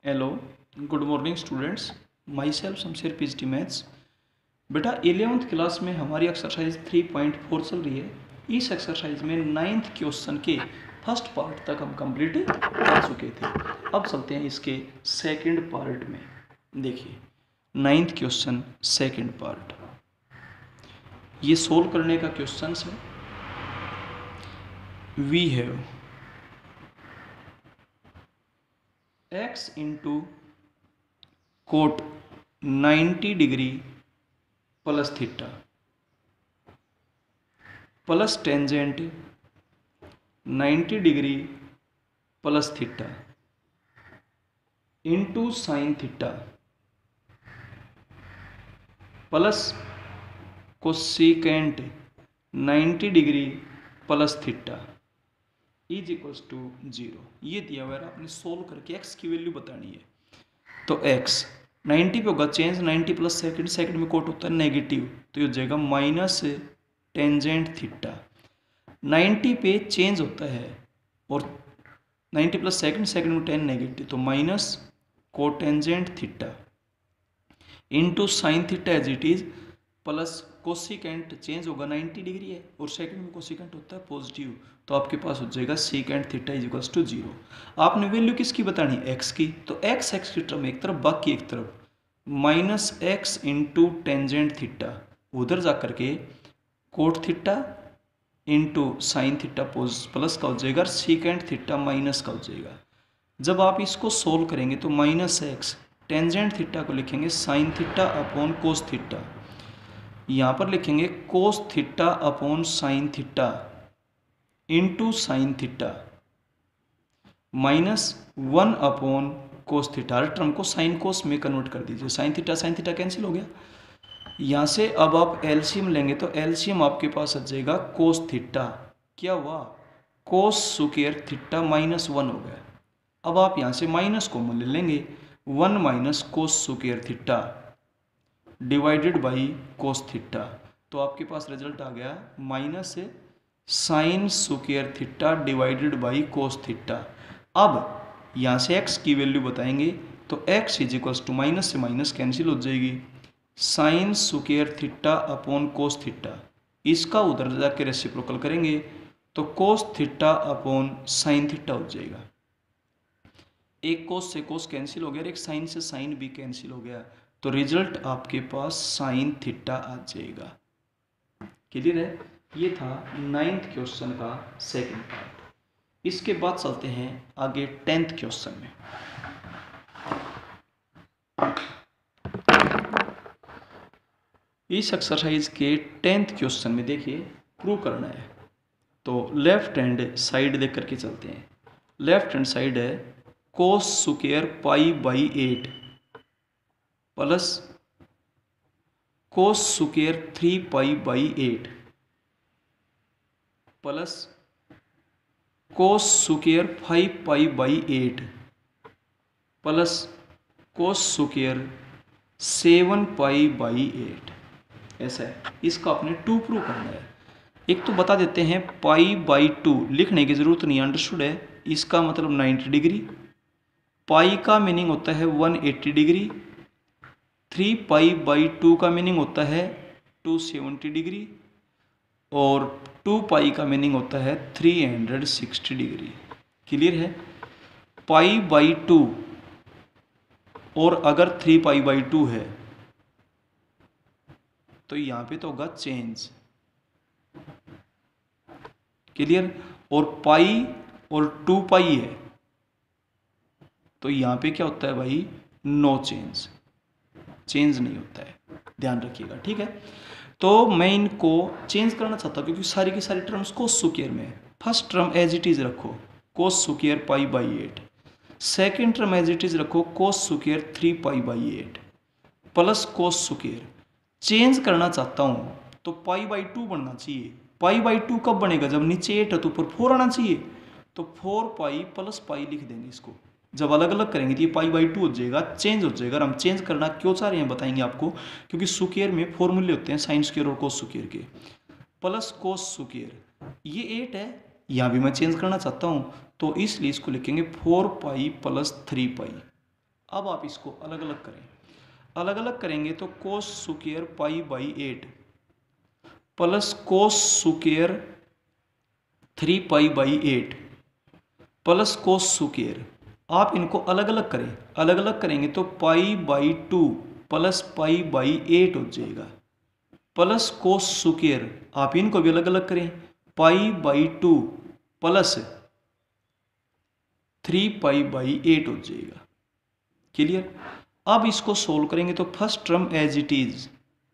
Hello, good morning students. Myself Shamsher PhD maths. बेटा 11th class में हमारी exercise 3.4 चल रही है। इस एक्सरसाइज में 9th क्वेश्चन के फर्स्ट पार्ट तक हम कंप्लीट कर चुके थे। अब चलते हैं इसके सेकंड पार्ट में। देखिए 9th क्वेश्चन सेकंड पार्ट, ये सोल्व करने का क्वेश्चन है। We have x into cot 90 degree plus theta plus tangent 90 degree plus theta into sine theta plus cosecant 90 degree plus theta is equals to 0। ये दिया हुआ है, आपने सोल्व करके x की वैल्यू बतानी है। तो x 90 पे होगा चेंज, 90 प्लस सेकंड, सेकंड में कोट होता है नेगेटिव, तो ये हो जाएगा माइनस टेंजेंट थीटा। 90 पे चेंज होता है और 90 प्लस सेकंड, सेकंड में 10 नेगेटिव, तो minus cotangent theta into sine theta as it is plus cosecant change होगा 90 डिग्री है और सेकंड में कोसिकेंट होता है पॉजिटिव, तो आपके पास हो जाएगा secant theta is equals to 0। आपने वैल्यू किसकी बतानी है? एक्स की। तो एक्स एक्स की टर्म एक तरफ, बाकी एक तरफ minus x into tangent theta, उधर जा करके cot theta into sine theta plus का हो जाएगा, सीकेंट थीटा माइनस का हो जाएगा। जब आप इसको सोल्व करेंगे तो माइनस एक्स टेंजेंट थीटा को लिखेंगे sine theta upon cos theta, यहाँ पर लिखेंगे cos theta upon sine theta into sine theta minus 1 upon cos theta. हर टर्म को साइन कोस में कन्वर्ट कर दीजिए, साइन थीटा कैंसिल हो गया। यहाँ से अब आप एलसीएम लेंगे तो एलसीएम आपके पास आ जाएगा कोस थीटा, क्या हुआ कोस स्क्वायर थीटा माइनस 1 हो गया। अब आप यहाँ से माइनस कॉमन ले लेंगे, 1 minus cos square theta divided by cos theta, तो आपके पास रिजल्ट आ गया minus sine square theta divided by cos theta. अब यहाँ से x की वैल्यू बताएंगे तो x is equals to minus से माइनस कैंसिल हो जाएगी, sine square theta upon cos theta, इसका उधर जाके रेसिप्रोकल करेंगे तो cos theta upon sine theta हो जाएगा। एक कोस से कोस कैंसिल हो गया और एक साइन से साइन भी कैंसिल हो गया, तो रिजल्ट आपके पास साइन थीटा आ जाएगा। क्लियर है? ये था 9th क्वेश्चन का सेकंड पार्ट। इसके बाद चलते हैं आगे 10th क्वेश्चन में। इस एक्सरसाइज के 10th क्वेश्चन में देखिए प्रूव करना है, तो लेफ्ट हैंड साइड देख करके चलते हैं। लेफ्ट हैंड साइड है cos square pi by 8 plus cos square 3 pi by 8 plus cos square 5 pi by 8 plus cos square 7 pi by 8। ऐसा है, इसका आपने 2 प्रूव करना है। एक तो बता देते हैं पाई बाई 2 लिखने की जरूरत नहीं, अंडरस्टूड है। इसका मतलब 90 डिग्री, पाई का मीनिंग होता है 180 डिग्री, 3 पाई बाई 2 का मीनिंग होता है 270 डिग्री और 2 पाई का मीनिंग होता है 360 डिग्री। क्लियर है? पाई बाई 2 और अगर 3 पाई बाई 2 है तो यहाँ पे तो होगा चेंज। क्लियर? और पाई और 2 पाई है तो यहाँ पे क्या होता है भाई? नो चेंज, चेंज नहीं होता है, ध्यान रखिएगा। ठीक है, तो मैं इनको चेंज करना चाहता हूँ क्योंकि सारी की सारी टर्म्स कोस स्क्वायर में है। First term as it is रखो cos square pi by 8, second term as it is रखो cos square 3 pi by 8 plus cos square. Change करना चाहता हूँ तो पाई बाई 2 बनना चाहिए। पाई बाई 2 कब बनेगा? जब नीचे 8 है तो ऊपर 4 आना चाहिए, तो 4 पाई प्लस पाई लिख देंगे इसको। जब अलग अलग करेंगे तो ये पाई बाई 2 हो जाएगा, चेंज हो जाएगा। हम चेंज करना क्यों चाह रहे हैं बताएंगे आपको, क्योंकि स्क्वायर में फॉर्मूले होते हैं साइन स्क्वायर और कोस स्क्वायर के। प्लस कोस स्क्वायर ये 8 है, यहाँ भी मैं चेंज करना चाहता हूँ तो इसलिए इसको लिखेंगे 4 पाई प्लस 3 पाई। अब आप इसको अलग अलग करें, अलग अलग करेंगे तो cos square pi by 8 plus cos square 3 pi by 8 plus cos square, आप इनको अलग अलग करें, अलग अलग करेंगे तो pi by 2 plus pi by 8 हो जाएगा, प्लस कोस स्क्वायर, आप इनको भी अलग अलग करें, pi by 2 plus 3 pi by 8 हो जाएगा। क्लियर। अब इसको सोल्व करेंगे तो first term as it is,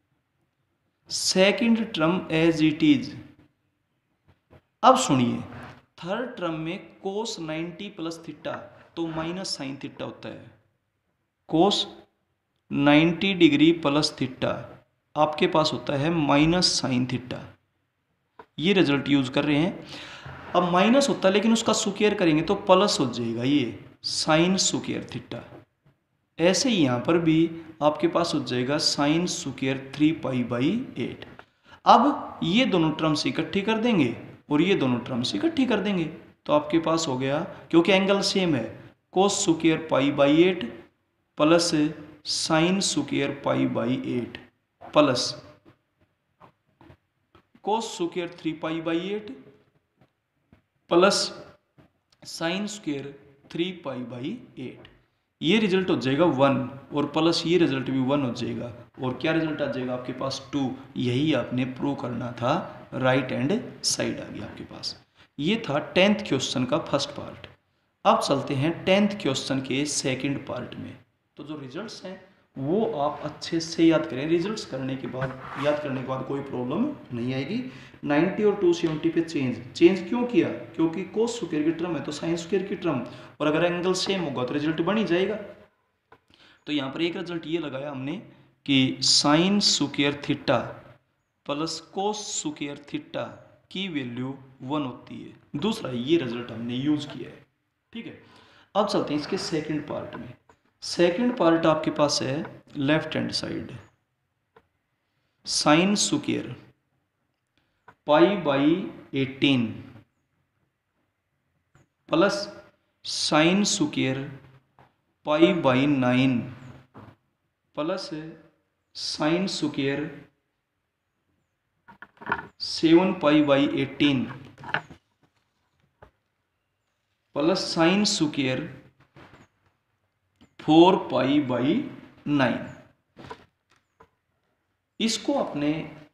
second term as it is. अब सुनिए, थर्ड टर्म में कोस 90 प्लस थीटा तो माइनस साइन थीटा होता है, कोस 90 डिग्री प्लस थीटा आपके पास होता है माइनस साइन थीटा, ये रिजल्ट यूज कर रहे हैं। अब माइनस होता है लेकिन उसका स्क्वायर करेंगे तो प्लस हो जाएगा, ये साइन स्क्वायर थीटा। ऐसे ही यहाँ पर भी आपके पास हो जाएगा साइन स्क्वायर 3 पाई बाई 8। अब ये दोनों टर्म्स इकट्ठी कर देंगे और ये दोनों टर्म्स इकट्ठी कर देंगे तो आपके पास हो गया, क्योंकि एंगल सेम है, cos square pi by 8 plus sine square pi by 8 plus cos square 3 pi by 8 plus sine square 3 pi by 8। ये रिजल्ट हो जाएगा 1 और प्लस ये रिजल्ट भी 1 हो जाएगा और क्या रिजल्ट आ जाएगा आपके पास 2। यही आपने प्रूव करना था, राइट हैंड साइड आ गया आपके पास। ये था 10th क्वेश्चन का फर्स्ट पार्ट। अब चलते हैं 10th क्वेश्चन के सेकंड पार्ट में। तो जो रिजल्ट्स हैं वो आप अच्छे से याद करें, रिजल्ट्स करने के बाद, याद करने के बाद कोई प्रॉब्लम नहीं आएगी। 90 और 270 पे चेंज क्यों किया, क्योंकि कोस स्क्वायर की टर्म है तो साइन स्क्वायर की टर्म, और अगर एंगल सेम होगा तो रिजल्ट बन ही जाएगा। तो यहाँ पर एक रिजल्ट ये लगाया हमने कि sine square theta plus cos square theta की वैल्यू 1 होती है। दूसरा ये रिजल्ट हमने यूज किया है, ठीक है। अब चलते हैं इसके सेकंड पार्ट में। सेकंड पार्ट आपके पास है left hand side, sine square pi by 18 plus sine square pi by 9 plus sine square 7 pi by 18 plus sine square 4 pi by 9। इसको अपने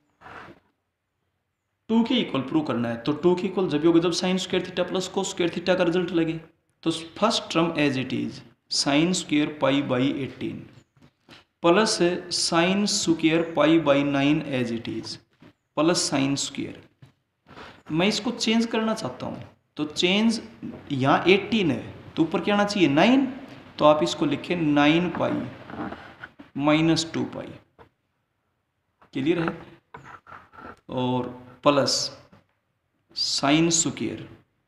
2 के इक्वल प्रूव करना है। तो 2 के इक्वल जब होगा जब sine square theta plus cos square theta का रिजल्ट लगे। तो first term as it is sine square pi by 18 plus sine square pi by 9 as it is plus sine square. मैं इसको चेंज करना चाहता हूँ तो चेंज, यहाँ 18 है तो ऊपर क्या आना चाहिए 9, तो आप इसको लिखें 9 पाई माइनस 2 पाई। क्लियर है। और प्लस साइन स्क्वायर,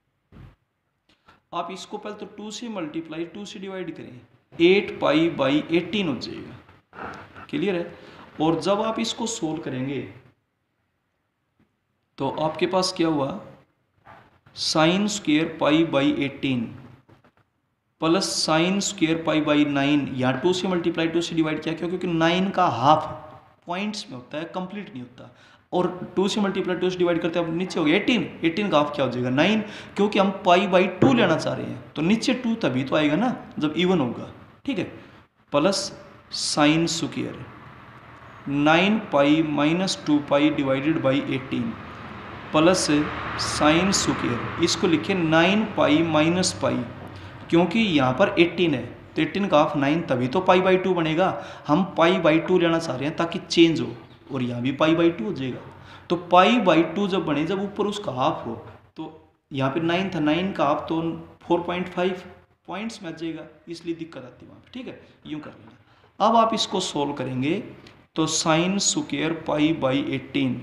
आप इसको पहले तो 2 से मल्टीप्लाई 2 से डिवाइड करें, 8 पाई बाई 18 हो जाएगा। क्लियर है। और जब आप इसको सोल्व करेंगे तो आपके पास क्या हुआ, sine square pi by 18 plus sine square pi by 9, यहाँ 2 से मल्टीप्लाई 2 से डिवाइड किया क्यों, क्योंकि 9 का हाफ पॉइंट्स में होता है, कंप्लीट नहीं होता। और 2 से मल्टीप्लाई 2 से डिवाइड करते हैं, अब नीचे हो गया 18 का हाफ क्या हो जाएगा 9, क्योंकि हम पाई बाई 2 लेना चाह रहे हैं तो नीचे 2 तभी तो आएगा ना जब इवन होगा, ठीक है। Plus sine square 9 pi minus 2 pi divided by 18 plus sine square, इसको लिखे 9 पाई माइनस पाई, क्योंकि यहाँ पर 18 है तो 18 का हाफ 9 तभी तो पाई बाई 2 बनेगा। हम पाई बाई 2 लेना चाह रहे हैं ताकि चेंज हो, और यहाँ भी पाई बाई 2 हो जाएगा। तो पाई बाई 2 जब बने, जब ऊपर उसका हाफ हो, तो यहाँ पे 9 था, 9 का हाफ तो 4.5 पॉइंट्स में आ जाएगा, इसलिए दिक्कत आती है वहाँ पर, ठीक है। यूँ कर लेना। अब आप इसको सोल्व करेंगे तो sine square pi by 18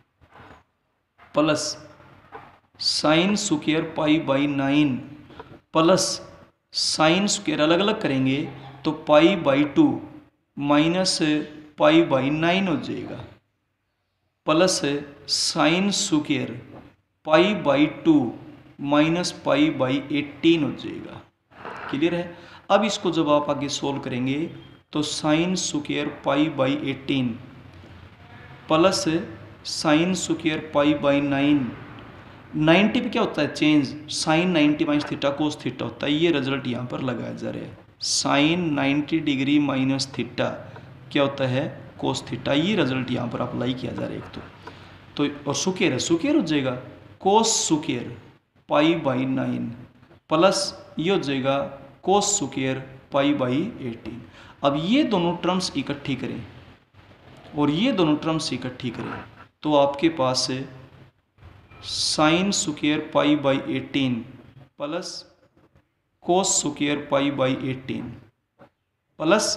plus sine square pi by 9 plus sine square अलग अलग करेंगे तो pi by 2 minus pi by 9 हो जाएगा, plus sine square pi by 2 minus pi by 18 हो जाएगा। क्लियर है। अब इसको जब आप आगे सोल्व करेंगे तो sine square pi by 18 plus sine square pi by 9, 90 पे क्या होता है change, sine 90 minus theta cos theta होता है। ये रिजल्ट यहाँ पर लगाया जा रहा है, साइन 90 डिग्री माइनस थीटा क्या होता है कोस थीटा। ये रिजल्ट यहाँ पर अप्लाई किया जा रहा है एक तो और स्क्वायर है, स्क्वायर हो जाएगा cos square pi by 9 plus ये हो जाएगा कोस स्क्वायर पाई बाई 18। अब ये दोनों टर्म्स इकट्ठी करें और ये दोनों टर्म्स इकट्ठी करें तो आपके पास sine square pi by 18 plus cos square pi by 18 plus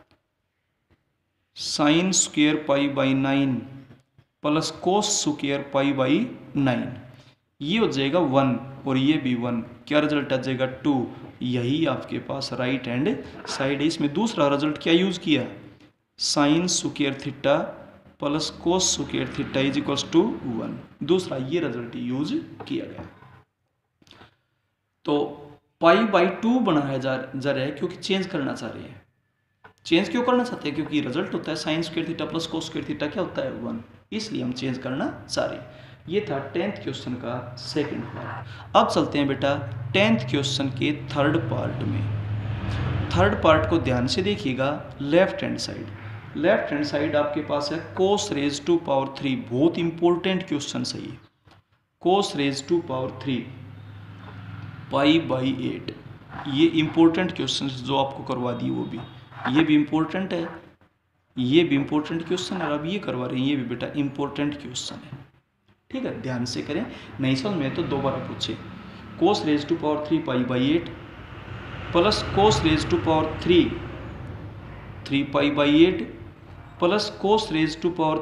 sine square pi by 9 plus cos square pi by 9, ये हो जाएगा 1 और ये भी 1, क्या रिजल्ट आ जाएगा 2। यही आपके पास राइट हैंड साइड है। इसमें दूसरा रिजल्ट क्या यूज किया, sine square theta plus cos square theta is equals to 1, दूसरा ये रिजल्ट यूज किया गया। तो पाई बाई 2 बनाया जा रहा है क्योंकि चेंज करना चाह रहे हैं। चेंज क्यों करना चाहते हैं, क्योंकि रिजल्ट होता है sine square theta plus cos square theta क्या होता है 1, इसलिए हम चेंज करना चाह रहे हैं। ये था 10th क्वेश्चन का सेकंड पार्ट। अब चलते हैं बेटा 10th क्वेश्चन के थर्ड पार्ट में। थर्ड पार्ट को ध्यान से देखिएगा, left hand side, left hand side आपके पास है कोस रेज टू पावर 3, बहुत इंपॉर्टेंट क्वेश्चन है ये, cos raise to power 3 pi by 8। ये इंपॉर्टेंट क्वेश्चन जो आपको करवा दी वो भी, ये भी इम्पोर्टेंट है, ये भी इम्पोर्टेंट क्वेश्चन है, अब ये करवा रहे हैं ये भी बेटा इम्पोर्टेंट क्वेश्चन है। ठीक है, ध्यान से करें, नहीं समझ में तो दोबारा पूछे। Cos raise to power 3 pi by 8 plus cos raise to power 3 pi by 8 plus cos raise to power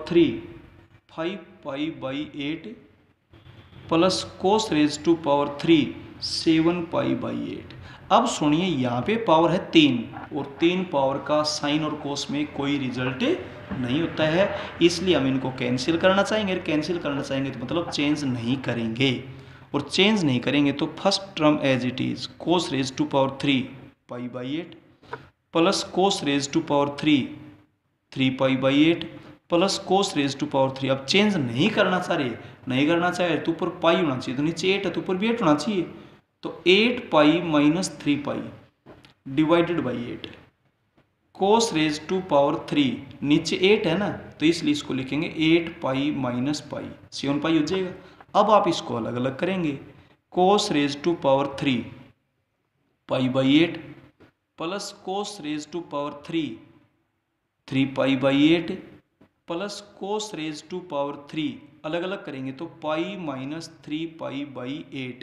5 pi by 8 plus cos raise to power 7 pi by 8। अब सुनिए यहाँ पे पावर है 3 और 3 पावर का साइन और कोस में कोई रिजल्ट नहीं होता है, इसलिए हम इनको कैंसिल करना चाहेंगे। कैंसिल करना चाहेंगे तो मतलब चेंज नहीं करेंगे, और चेंज नहीं करेंगे तो first term as it is cos raise to power 3 pi by 8 plus cos raise to power 3 pi by 8 plus cos raise to power 3। अब चेंज नहीं करना चाह रहे, नहीं करना चाहे तो ऊपर पाई होना चाहिए, तो नीचे 8 है तो ऊपर भी 8 होना चाहिए, तो 8 pi minus 3 pi divided by 8। Cos raise to power 3 नीचे 8 है ना, तो इसलिए इसको लिखेंगे 8 पाई माइनस पाई, 7 पाई हो जाएगा। अब आप इसको अलग अलग करेंगे, cos raise to power 3 pi by 8 plus cos raise to power 3 pi by 8 plus cos raise to power 3 अलग अलग करेंगे तो pi minus 3 pi by 8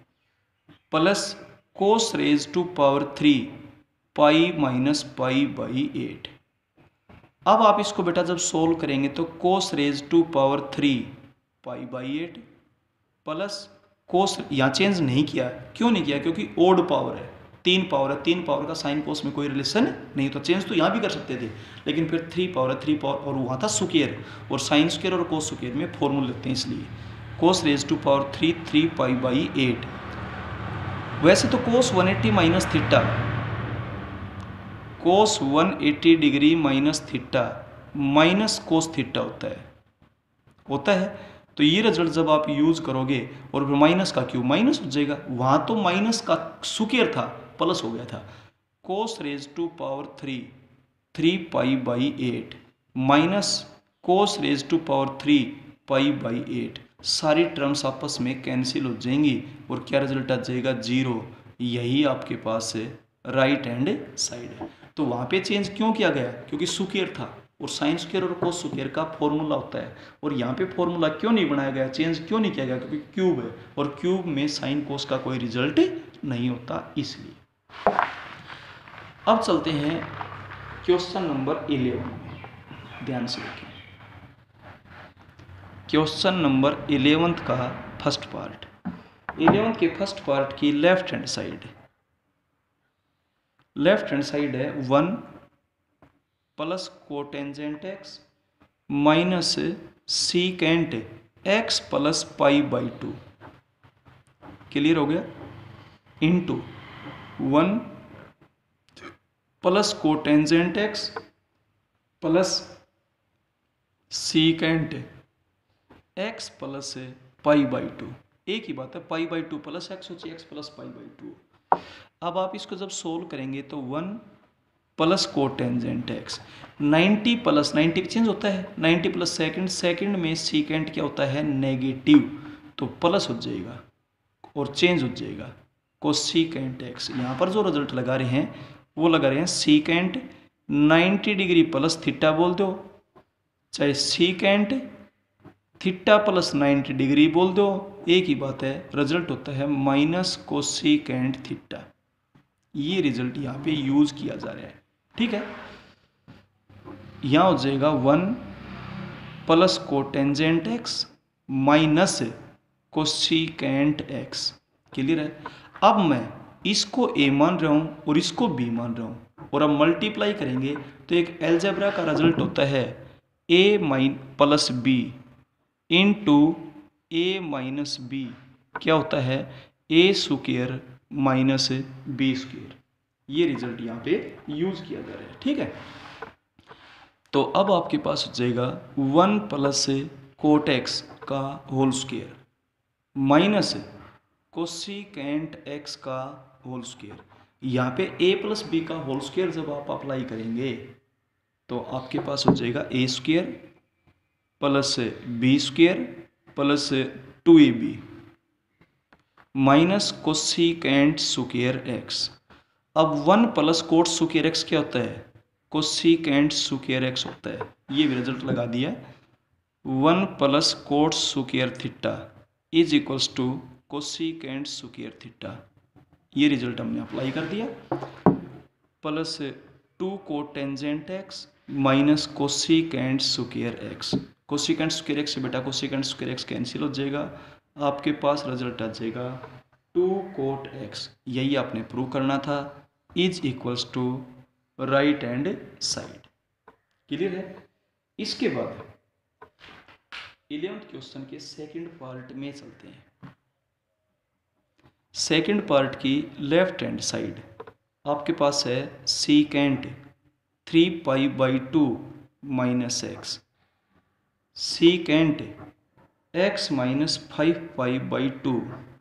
plus cos raise to power 3 pi minus pi by 8। अब आप इसको बेटा जब solve करेंगे तो cos raise to power 3 pi by 8 plus cos, यहाँ चेंज नहीं किया, क्यों नहीं किया, क्योंकि ओड पावर है, 3 पावर है, 3 पावर का साइन कोस में कोई रिलेशन नहीं, तो चेंज तो यहाँ भी कर सकते थे, लेकिन फिर 3 पावर है, 3 पावर और वहाँ था स्क्वायर, और साइन स्क्वायर और कोस स्क्वायर में फॉर्मूला लेते हैं, इसलिए cos raise to power 3 pi by 8। वैसे तो cos 180 minus theta, cos 180 degree minus theta minus cos theta होता है, तो ये रिजल्ट जब आप यूज करोगे और फिर माइनस का क्यों माइनस हो जाएगा, वहाँ तो माइनस का स्क्वायर था प्लस हो गया था। Cos raise to power 3 pi by 8 minus cos raise to power 3 pi by 8, सारी टर्म्स आपस में कैंसिल हो जाएंगी और क्या रिजल्ट आ जाएगा 0। यही आपके पास राइट हैंड साइड है। तो वहाँ पे चेंज क्यों किया गया, क्योंकि स्क्वायर था और साइन स्क्वायर और कोस स्क्वायर का फॉर्मूला होता है, और यहाँ पे फॉर्मूला क्यों नहीं बनाया गया, चेंज क्यों नहीं किया गया, क्योंकि क्यूब है और क्यूब में साइन कोस का कोई रिजल्ट नहीं होता, इसलिए। अब चलते हैं क्वेश्चन नंबर 11 में, ध्यान से देखिए क्वेश्चन नंबर 11 का फर्स्ट पार्ट। 11 के फर्स्ट पार्ट की लेफ्ट हैंड साइड है 1 plus cotangent x minus secant x plus pi by 2, clear हो गया, into 1 plus cotangent x plus secant x plus pi by two. एक ही बात है, pi by two plus x होती है, x plus pi by two. अब आप इसको जब सोल्व करेंगे तो 1 plus cotangent x 90 plus 90 change होता है, 90 प्लस सेकंड, सेकंड में सीकेंट क्या होता है नेगेटिव, तो प्लस हो जाएगा और चेंज हो जाएगा कोसीकेंट एक्स। यहाँ पर जो रिजल्ट लगा रहे हैं वो लगा रहे हैं सीकेंट 90 डिग्री प्लस थीटा बोल दो, चाहे सीकेंट थीटा प्लस 90 डिग्री बोल दो, एक ही बात है, रिजल्ट होता है माइनस कोसीकेंट थीटा। ये रिजल्ट यहाँ पे यूज किया जा रहा है, ठीक है। यहाँ हो जाएगा 1 plus cotangent x minus cosecant x. Clear है। अब मैं इसको ए मान रहा हूँ और इसको बी मान रहा हूँ, और अब मल्टीप्लाई करेंगे तो एक एलजेब्रा का रिजल्ट होता है A plus B into A minus B क्या होता है A square minus B square. ये रिजल्ट यहाँ पे यूज किया जा रहा है, ठीक है। तो अब आपके पास हो जाएगा 1 प्लस कोट एक्स का whole square minus cosecant x का होल स्क्वायर। यहाँ पे ए प्लस बी का होल स्क्वायर जब आप अप्लाई करेंगे तो आपके पास हो जाएगा A square plus B square plus 2ab minus cosecant square x. अब 1 प्लस कोट स्क्वायर एक्स क्या होता है कोसीकेंट स्क्वायर एक्स होता है। ये भी रिजल्ट लगा दिया, 1 plus cot square theta is equals to cosecant square theta. ये रिजल्ट हमने अप्लाई कर दिया, plus 2 cotangent x minus cosecant square x. Cosecant square x से बेटा कोसीकेंट स्क्वायर एक्स कैंसिल हो जाएगा, आपके पास रिजल्ट आ जाएगा 2 कोट एक्स। यही आपने प्रूव करना था, is equals to right hand side. Clear है। इसके बाद 11th क्वेश्चन के सेकंड पार्ट में चलते हैं। सेकंड पार्ट की लेफ्ट हैंड साइड आपके पास है secant 3 pi by 2 minus x, secant x minus 5 pi by 2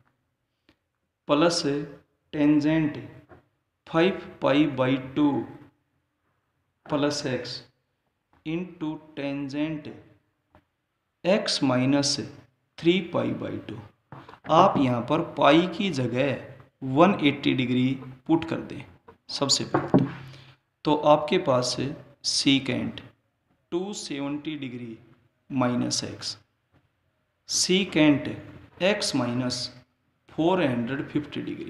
plus tangent 5 pi by 2 plus x into tangent x minus 3 pi by 2। आप यहाँ पर पाई की जगह 180 डिग्री पुट कर दें सबसे पहले तो आपके पास है secant 270 degree minus x, secant x minus 450 degree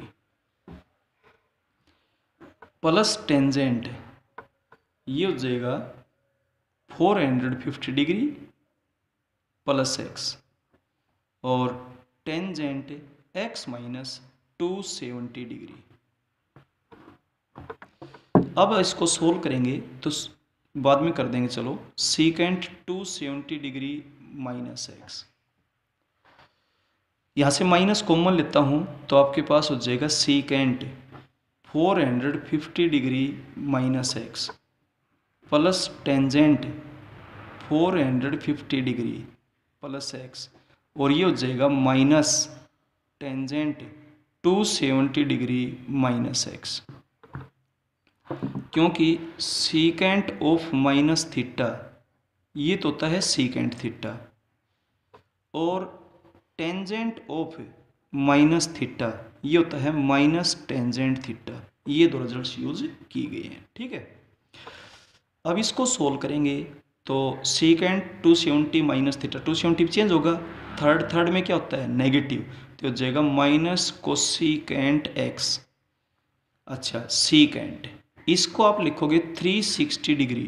plus tangent ये हो जाएगा 450 डिग्री प्लस एक्स और टेंजेंट एक्स माइनस 270 डिग्री। अब इसको सोल्व करेंगे तो बाद में कर देंगे, चलो सीकेंट 270 डिग्री माइनस एक्स, यहाँ से माइनस कॉमन लेता हूँ तो आपके पास हो जाएगा secant 450 degree minus x plus tangent 450 degree plus x, और ये हो जाएगा minus tangent 270 degree minus x, क्योंकि सीकेंट ऑफ माइनस थीटा ये तो होता है सीकेंट थीटा और टेंजेंट ऑफ माइनस थीटा ये होता है माइनस टेंजेंट थीटा। ये दो रिजल्ट्स यूज की गई हैं, ठीक है। अब इसको सोल्व करेंगे तो सीकेंट 270 माइनस थीटा 270 चेंज होगा, थर्ड में क्या होता है नेगेटिव, तो हो जाएगा माइनस कोसीकेंट एक्स। अच्छा सीकेंट इसको आप लिखोगे 360 degree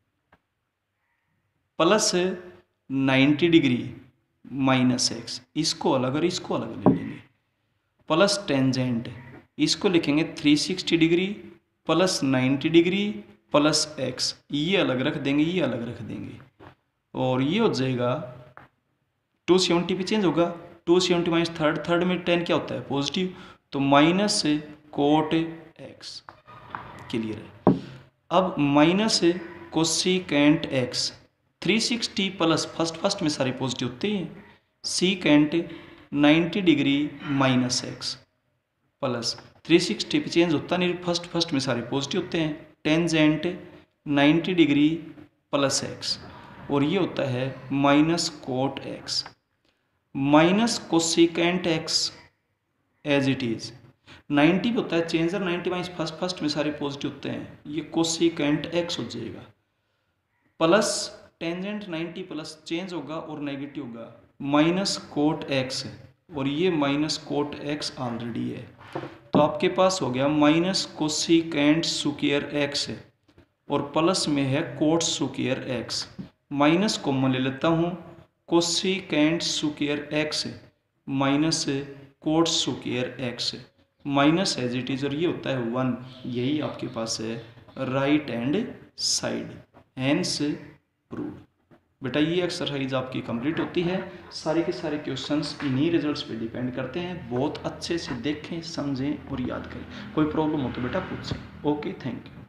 plus 90 degree minus x, इसको अलग और इसको अलग ले लेंगे, प्लस टेंजेंट इसको लिखेंगे 360 degree plus 90 degree plus x, ये अलग रख देंगे ये अलग रख देंगे, और ये हो जाएगा 270 पे चेंज होगा, 270 माइनस थर्ड में 10 क्या होता है पॉजिटिव, तो माइनस कोट एक्स। क्लियर है। अब minus cosecant x 360 plus first में सारे पॉजिटिव होते हैं, secant 90 degree minus x plus 360 पे चेंज होता नहीं, फर्स्ट में सारे पॉजिटिव होते हैं, टेंजेंट 90 डिग्री प्लस एक्स और ये होता है minus cot x minus cosecant x as it is 90 पे होता है चेंजर 90 माइनस फर्स्ट में सारे पॉजिटिव होते हैं, ये कोसिकेंट एक्स हो जाएगा प्लस टेंजेंट 90 प्लस चेंज होगा और नेगेटिव होगा माइनस कोट एक्स और ये माइनस कोट एक्स ऑलरेडी है, तो आपके पास हो गया माइनस कोसिकेंट स्क्वायर एक्स और प्लस में है cot square x, minus common ले लेता हूँ, cosecant square x minus cot square x minus as it is और ये होता है 1, यही आपके पास है right hand side, hence proved. बेटा ये एक्सरसाइज आपकी कंप्लीट होती है, सारे के सारे क्वेश्चंस इन्हीं रिजल्ट्स पे डिपेंड करते हैं, बहुत अच्छे से देखें समझें और याद करें, कोई प्रॉब्लम हो तो बेटा पूछें। Okay, thank you.